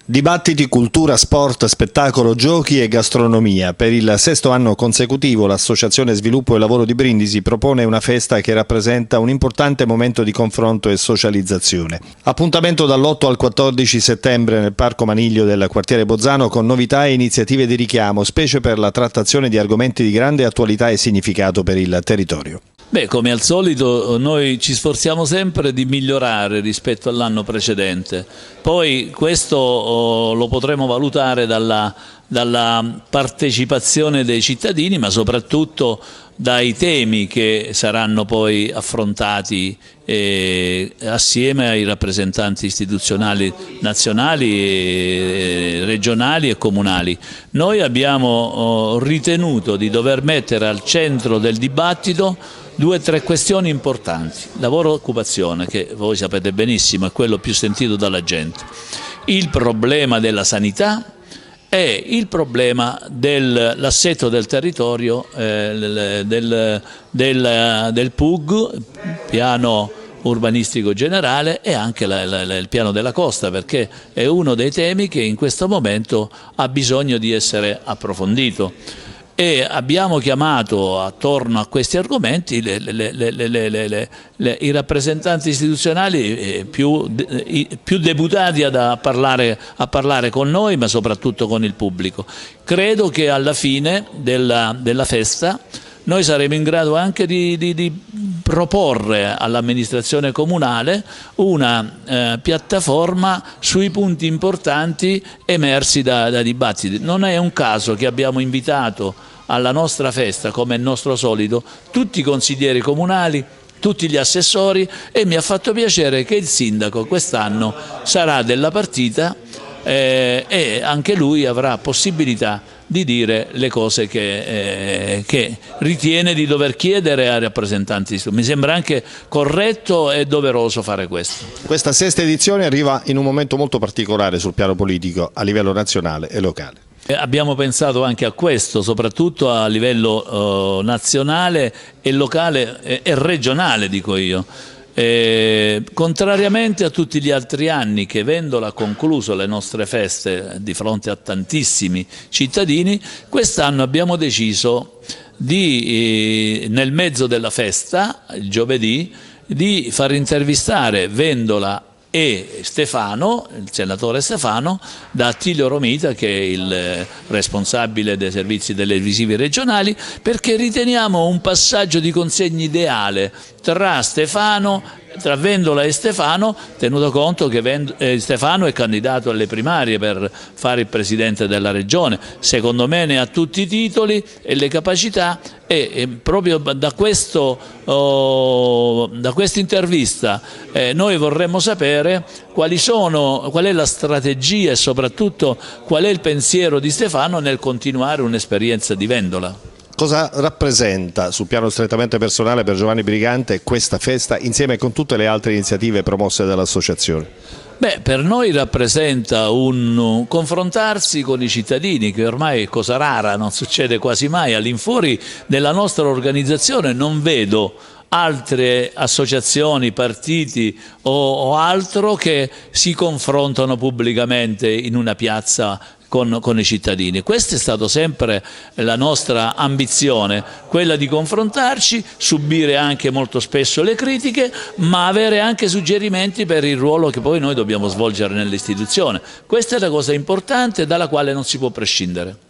Dibattiti, cultura, sport, spettacolo, giochi e gastronomia. Per il sesto anno consecutivo l'Associazione Sviluppo e Lavoro di Brindisi propone una festa che rappresenta un importante momento di confronto e socializzazione. Appuntamento dall'8 al 14 settembre nel Parco Maniglio del quartiere Bozzano con novità e iniziative di richiamo, specie per la trattazione di argomenti di grande attualità e significato per il territorio. Beh, come al solito noi ci sforziamo sempre di migliorare rispetto all'anno precedente, poi questo lo potremo valutare dalla partecipazione dei cittadini, ma soprattutto dai temi che saranno poi affrontati assieme ai rappresentanti istituzionali nazionali, regionali e comunali. Noi abbiamo ritenuto di dover mettere al centro del dibattito due o tre questioni importanti. Lavoro e occupazione, che voi sapete benissimo è quello più sentito dalla gente, il problema della sanità e il problema dell'assetto del territorio, del PUG, piano urbanistico generale, e anche il piano della costa, perché è uno dei temi che in questo momento ha bisogno di essere approfondito. E abbiamo chiamato attorno a questi argomenti i rappresentanti istituzionali più deputati a parlare con noi, ma soprattutto con il pubblico. Credo che alla fine della festa noi saremo in grado anche di proporre all'amministrazione comunale una piattaforma sui punti importanti emersi da dibattiti. Non è un caso che abbiamo invitato alla nostra festa, come è nostro solito, tutti i consiglieri comunali, tutti gli assessori, e mi ha fatto piacere che il sindaco quest'anno sarà della partita e anche lui avrà possibilità di dire le cose che ritiene di dover chiedere ai rappresentanti. Mi sembra anche corretto e doveroso fare questo. Questa sesta edizione arriva in un momento molto particolare sul piano politico a livello nazionale e locale. Abbiamo pensato anche a questo, soprattutto a livello nazionale e locale e regionale, dico io. Contrariamente a tutti gli altri anni che, avendola concluso le nostre feste di fronte a tantissimi cittadini, quest'anno abbiamo deciso nel mezzo della festa, il giovedì, di far intervistare Vendola e Stefano, il senatore Stefano, da Attilio Romita, che è il responsabile dei servizi televisivi regionali, perché riteniamo un passaggio di consegna ideale tra Vendola e Stefano, tenuto conto che Stefano è candidato alle primarie per fare il presidente della regione. Secondo me ne ha tutti i titoli e le capacità, e proprio da questa intervista noi vorremmo sapere qual è la strategia e soprattutto qual è il pensiero di Stefano nel continuare un'esperienza di Vendola. Cosa rappresenta sul piano strettamente personale per Giovanni Brigante questa festa insieme con tutte le altre iniziative promosse dall'associazione? Beh, per noi rappresenta un confrontarsi con i cittadini, che ormai è cosa rara, non succede quasi mai. All'infuori della nostra organizzazione non vedo altre associazioni, partiti o altro che si confrontano pubblicamente in una piazza con i cittadini. Questa è stata sempre la nostra ambizione, quella di confrontarci, subire anche molto spesso le critiche, ma avere anche suggerimenti per il ruolo che poi noi dobbiamo svolgere nell'istituzione. Questa è la cosa importante dalla quale non si può prescindere.